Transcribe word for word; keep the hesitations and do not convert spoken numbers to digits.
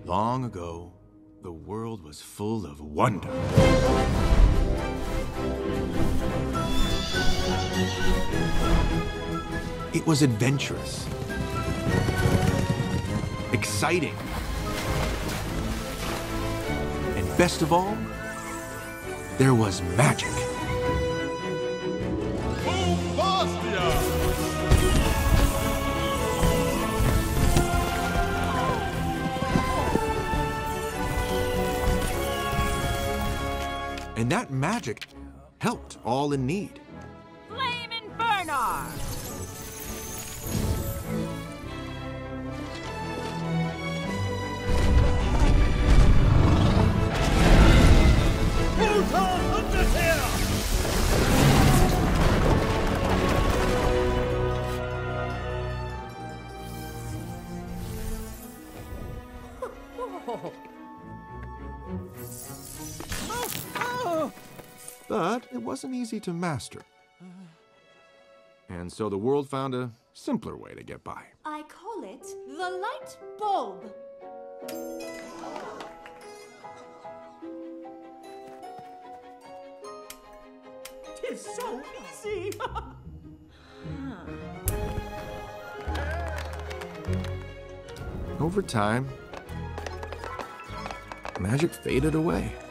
Long ago, the world was full of wonder. It was adventurous, exciting, and best of all, there was magic. And that magic helped all in need. Flame Inferno! But it wasn't easy to master. And so the world found a simpler way to get by. I call it the light bulb. Tis so easy! Over time, magic faded away.